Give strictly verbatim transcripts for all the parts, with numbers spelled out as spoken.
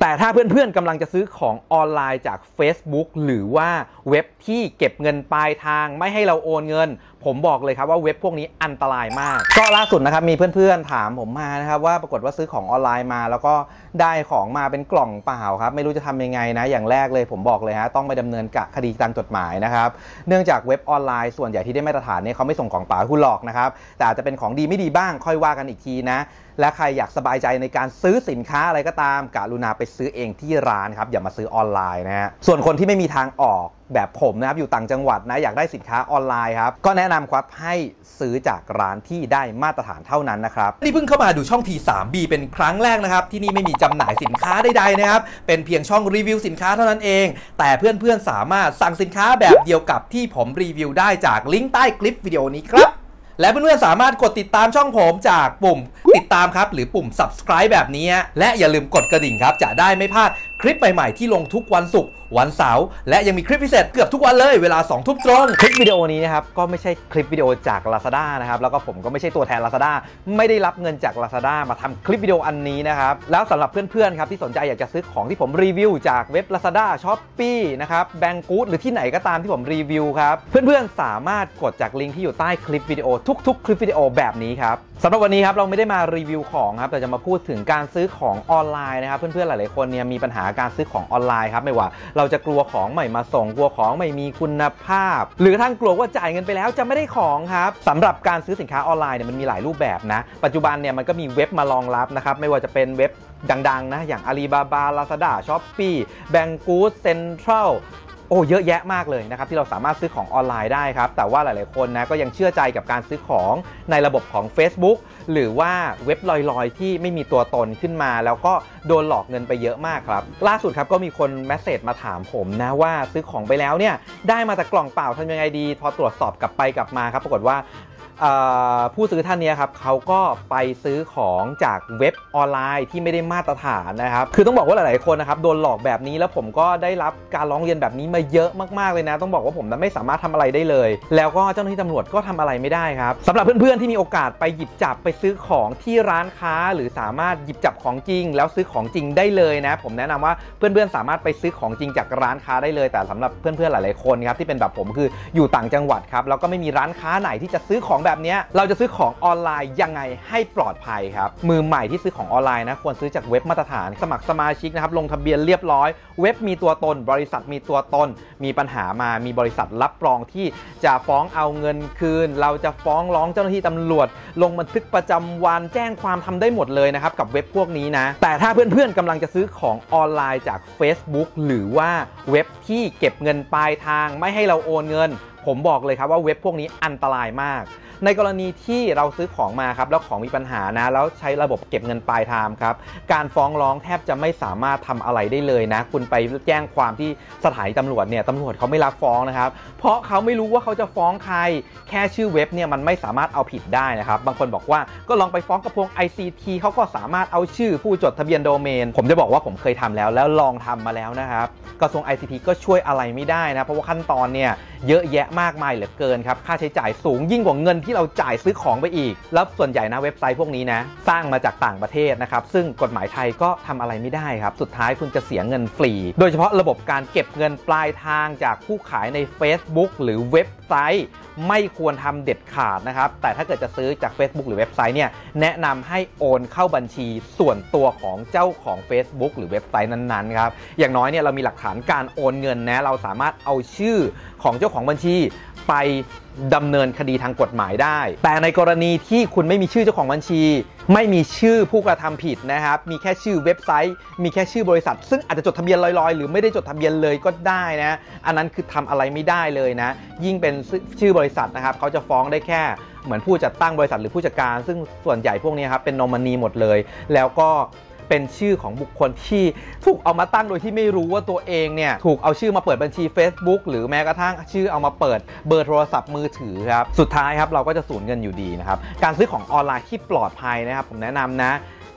แต่ถ้าเพื่อนๆกำลังจะซื้อของออนไลน์จาก Facebook หรือว่าเว็บที่เก็บเงินปลายทางไม่ให้เราโอนเงินผมบอกเลยครับว่าเว็บพวกนี้อันตรายมากก็ล่าสุดนะครับมีเพื่อนๆถามผมมานะครับว่าปรากฏว่าซื้อของออนไลน์มาแล้วก็ได้ของมาเป็นกล่องเปล่าครับไม่รู้จะทำยังไงนะอย่างแรกเลยผมบอกเลยฮะต้องไปดำเนินคดีตามกฎหมายนะครับเนื่องจากเว็บออนไลน์ส่วนใหญ่ที่ได้มาตรฐานเนี่ยเขาไม่ส่งของเปล่าให้คุณหรอกนะครับแต่อาจจะเป็นของดีไม่ดีบ้างค่อยว่ากันอีกทีนะและใครอยากสบายใจในการซื้อสินค้าอะไรก็ตามกรุณาไปซื้อเองที่ร้านครับอย่ามาซื้อออนไลน์นะฮะส่วนคนที่ไม่มีทางออกแบบผมนะครับอยู่ต่างจังหวัดนะอยากได้สินค้าออนไลน์ครับก็แนะนำครับให้ซื้อจากร้านที่ได้มาตรฐานเท่านั้นนะครับนี่เพิ่งเข้ามาดูช่อง ที ทรี บี เป็นครั้งแรกนะครับที่นี่ไม่มีจำหน่ายสินค้าใดๆนะครับเป็นเพียงช่องรีวิวสินค้าเท่านั้นเองแต่เพื่อนๆสามารถสั่งสินค้าแบบเดียวกับที่ผมรีวิวได้จากลิงก์ใต้คลิปวิดีโอนี้ครับและเพื่อนๆสามารถกดติดตามช่องผมจากปุ่มติดตามครับหรือปุ่ม ซับสไครบ์ แบบนี้และอย่าลืมกดกระดิ่งครับจะได้ไม่พลาดคลิปใหม่ๆที่ลงทุกวันศุกร์วันเสาร์และยังมีคลิปพิเศษเกือบทุกวันเลยเวลาสองทุ่มตรงคลิปวิดีโอนี้นะครับก็ไม่ใช่คลิปวิดีโอจาก Lazada นะครับแล้วก็ผมก็ไม่ใช่ตัวแทน Lazada ไม่ได้รับเงินจาก Lazada มาทำคลิปวิดีโออันนี้นะครับแล้วสำหรับเพื่อนๆครับที่สนใจอยากจะซื้อของที่ผมรีวิวจากเว็บ Lazada Shopee นะครับ Banggood หรือที่ไหนก็ตามที่ผมรีวิวครับเพื่อนๆสามารถกดจากลิงก์ที่อยู่ใต้คลิปวิดีโอทุกๆคลิปวิดีโอแบบนี้ครับสำหรับวันนี้ครับเราไม่ได้มารีวิวของครับแต่จะมาพูดถึงการซื้อของออนไลน์นะครับเพื่อนๆหลายๆคนเนี่ยมีปัญหาการซื้อของออนไลน์ครับไม่ว่าเราจะกลัวของใหม่มาส่งกลัวของไม่มีคุณภาพหรือทั้งกลัวว่าจ่ายเงินไปแล้วจะไม่ได้ของครับสำหรับการซื้อสินค้าออนไลน์เนี่ยมันมีหลายรูปแบบนะปัจจุบันเนี่ยมันก็มีเว็บมารองรับนะครับไม่ว่าจะเป็นเว็บดังๆนะอย่าง Alibaba Lazada Shopee Banggood Centralโอ้เยอะแยะมากเลยนะครับที่เราสามารถซื้อของออนไลน์ได้ครับแต่ว่าหลายๆคนนะก็ยังเชื่อใจกับการซื้อของในระบบของ Facebook หรือว่าเว็บลอยๆที่ไม่มีตัวตนขึ้นมาแล้วก็โดนหลอกเงินไปเยอะมากครับล่าสุดครับก็มีคนเมสเสจมาถามผมนะว่าซื้อของไปแล้วเนี่ยได้มาแต่กล่องเปล่าทำยังไงดีพอตรวจสอบกลับไปกลับมาครับปรากฏว่าผู้ซื้อท่านนี้ครับเขาก็ไปซื้อของจากเว็บออนไลน์ที่ไม่ได้มาตรฐานนะครับคือต้องบอกว่าหลายๆคนนะครับโดนหลอกแบบนี้แล้วผมก็ได้รับการร้องเรียนแบบนี้มาเยอะมากๆเลยนะต้องบอกว่าผมนั้นไม่สามารถทำอะไรได้เลยแล้วก็เจ้าหน้าที่ตำรวจก็ทำอะไรไม่ได้ครับสำหรับเพื่อนๆที่มีโอกาสไปหยิบจับไปซื้อของที่ร้านค้าหรือสามารถหยิบจับของจริงแล้วซื้อของจริงได้เลยนะผมแนะนำว่าเพื่อนๆสามารถไปซื้อของจริงจากร้านค้าได้เลยแต่สำหรับเพื่อนๆหลายๆคนครับที่เป็นแบบผมคืออยู่ต่างจังหวัดครับแล้วก็ไม่มีร้านค้าไหนที่จะซื้อของแบบนี้เราจะซื้อของออนไลน์ยังไงให้ปลอดภัยครับมือใหม่ที่ซื้อของออนไลน์นะควรซื้อจากเว็บมาตรฐานสมัครสมาชิกนะครับลงทะเบียนเรียบร้อยเว็บมีตัวตนบริษัทมีตัวตนมีปัญหามามีบริษัทรับรองที่จะฟ้องเอาเงินคืนเราจะฟ้องร้องเจ้าหน้าที่ตำรวจลงบันทึกประจำวันแจ้งความทำได้หมดเลยนะครับกับเว็บพวกนี้นะแต่ถ้าเพื่อนๆกำลังจะซื้อของออนไลน์จาก Facebook หรือว่าเว็บที่เก็บเงินปลายทางไม่ให้เราโอนเงินผมบอกเลยครับว่าเว็บพวกนี้อันตรายมากในกรณีที่เราซื้อของมาครับแล้วของมีปัญหานะแล้วใช้ระบบเก็บเงินปลายทางครับการฟ้องร้องแทบจะไม่สามารถทำอะไรได้เลยนะคุณไปแจ้งความที่สถานีตำรวจเนี่ยตำรวจเขาไม่รับฟ้องนะครับเพราะเขาไม่รู้ว่าเขาจะฟ้องใครแค่ชื่อเว็บเนี่ยมันไม่สามารถเอาผิดได้นะครับบางคนบอกว่าก็ลองไปฟ้องกระทรวง ไอ ซี ที เขาก็สามารถเอาชื่อผู้จดทะเบียนโดเมนผมจะบอกว่าผมเคยทำแล้วแล้วลองทำมาแล้วนะครับกระทรวง ไอ ซี ที ก็ช่วยอะไรไม่ได้นะเพราะว่าขั้นตอนเนี่ยเยอะแยะมากมายเหลือเกินครับค่าใช้จ่ายสูงยิ่งกว่าเงินที่เราจ่ายซื้อของไปอีกแล้วส่วนใหญ่นะเว็บไซต์พวกนี้นะสร้างมาจากต่างประเทศนะครับซึ่งกฎหมายไทยก็ทำอะไรไม่ได้ครับสุดท้ายคุณจะเสียเงินฟรีโดยเฉพาะระบบการเก็บเงินปลายทางจากผู้ขายใน Facebook หรือเว็บไซต์ไม่ควรทำเด็ดขาดนะครับแต่ถ้าเกิดจะซื้อจาก Facebook หรือเว็บไซต์เนี่ยแนะนำให้โอนเข้าบัญชีส่วนตัวของเจ้าของ Facebook หรือเว็บไซต์นั้นๆครับอย่างน้อยเนี่ยเรามีหลักฐานการโอนเงินนะเราสามารถเอาชื่อของเจ้าของบัญชีไปดำเนินคดีทางกฎหมายได้แต่ในกรณีที่คุณไม่มีชื่อเจ้าของบัญชีไม่มีชื่อผู้กระทำผิดนะครับมีแค่ชื่อเว็บไซต์มีแค่ชื่อบริษัทซึ่งอาจจะจดทะเบียนลอยๆหรือไม่ได้จดทะเบียนเลยก็ได้นะอันนั้นคือทำอะไรไม่ได้เลยนะยิ่งเป็นชื่อบริษัทนะครับเขาจะฟ้องได้แค่เหมือนผู้จัดตั้งบริษัทหรือผู้จัดการซึ่งส่วนใหญ่พวกนี้ครับเป็นนอมินีหมดเลยแล้วก็เป็นชื่อของบุคคลที่ถูกเอามาตั้งโดยที่ไม่รู้ว่าตัวเองเนี่ยถูกเอาชื่อมาเปิดบัญชี Facebook หรือแม้กระทั่งชื่อเอามาเปิดเบอร์โทรศัพท์มือถือครับสุดท้ายครับเราก็จะสูญเงินอยู่ดีนะครับการซื้อของออนไลน์ที่ปลอดภัยนะครับผมแนะนำนะ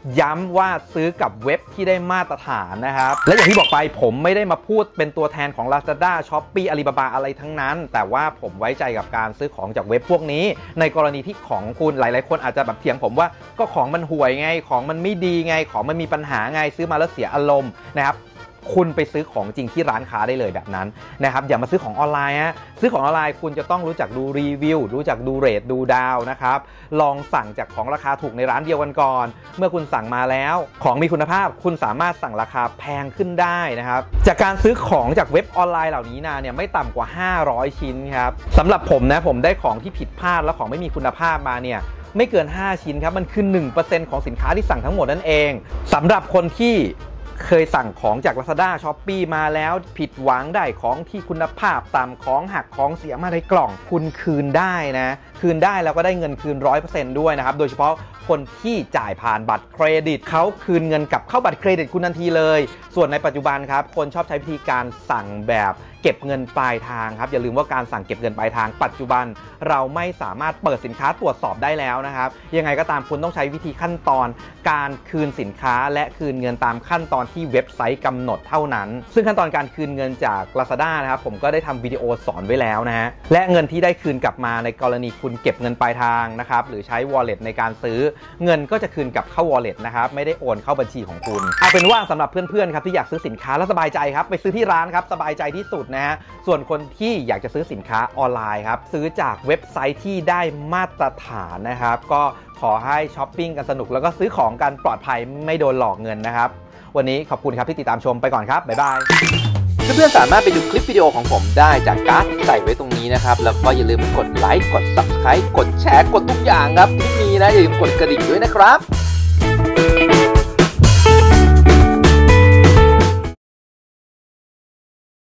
ย้ำว่าซื้อกับเว็บที่ได้มาตรฐานนะครับและอย่างที่บอกไปผมไม่ได้มาพูดเป็นตัวแทนของ Lazada Shopee Alibaba อะไรทั้งนั้นแต่ว่าผมไว้ใจกับการซื้อของจากเว็บพวกนี้ในกรณีที่ของคุณหลายๆคนอาจจะแบบเถียงผมว่าก็ของมันห่วยไงของมันไม่ดีไงของมันมีปัญหาไงซื้อมาแล้วเสียอารมณ์นะครับคุณไปซื้อของจริงที่ร้านค้าได้เลยแบบนั้นนะครับอย่ามาซื้อของออนไลน์ฮะซื้อของออนไลน์คุณจะต้องรู้จักดูรีวิวรู้จักดูเรทดูดาวนะครับลองสั่งจากของราคาถูกในร้านเดียวกันก่อนเมื่อคุณสั่งมาแล้วของมีคุณภาพคุณสามารถสั่งราคาแพงขึ้นได้นะครับจากการซื้อของจากเว็บออนไลน์เหล่านี้นะเนี่ยไม่ต่ำกว่าห้าร้อยชิ้นครับสำหรับผมนะผมได้ของที่ผิดพลาดและของไม่มีคุณภาพมาเนี่ยไม่เกินห้าชิ้นครับมันคือ หนึ่งเปอร์เซ็นต์ ของสินค้าที่สั่งทั้งหมดนั่นเองสำหรับคนที่เคยสั่งของจาก Lazada Shopee มาแล้วผิดหวังได้ของที่คุณภาพต่ำของหักของเสียมาในกล่องคุณคืนได้นะคืนได้แล้วก็ได้เงินคืน ร้อยเปอร์เซ็นต์ ด้วยนะครับโดยเฉพาะคนที่จ่ายผ่านบัตรเครดิตเขาคืนเงินกลับเข้าบัตรเครดิตคุณทันทีเลยส่วนในปัจจุบันครับคนชอบใช้วิธีการสั่งแบบเก็บเงินปลายทางครับอย่าลืมว่าการสั่งเก็บเงินปลายทางปัจจุบันเราไม่สามารถเปิดสินค้าตรวจสอบได้แล้วนะครับยังไงก็ตามคุณต้องใช้วิธีขั้นตอนการคืนสินค้าและคืนเงินตามขั้นตอนที่เว็บไซต์กำหนดเท่านั้นซึ่งขั้นตอนการคืนเงินจาก Lazada นะครับผมก็ได้ทำวิดีโอสอนไว้แล้วนะฮะและเงินที่ได้คืนกลับมาในกรณีคุณเก็บเงินปลายทางนะครับหรือใช้ Wallet ในการซื้อเงินก็จะคืนกลับเข้า Wallet นะครับไม่ได้โอนเข้าบัญชีของคุณเอาเป็นว่าสำหรับเพื่อนๆครับที่อยากซื้อสินค้าแล้วสบายใจครับไปซื้อที่ร้านครับสบายใจที่สุดนะฮะส่วนคนที่อยากจะซื้อสินค้าออนไลน์ครับซื้อจากเว็บไซต์ที่ได้มาตรฐานนะครับก็ขอให้ช้อปปิ้งกันสนุกแล้วก็ซื้อของกันปลอดภัยไม่โดนหลอกเงินนะครับวันนี้ขอบคุณครับที่ติดตามชมไปก่อนครับบ๊ายบายเพื่อนๆสามารถไปดูคลิปวิดีโอของผมได้จากการ์ดที่ใส่ไว้ตรงนี้นะครับแล้วก็อย่าลืมกดไลค์กด ซับสไครบ์ กดแชร์กดทุกอย่างครับที่มีนะอย่าลืมกดกระดิ่งด้วยนะครับ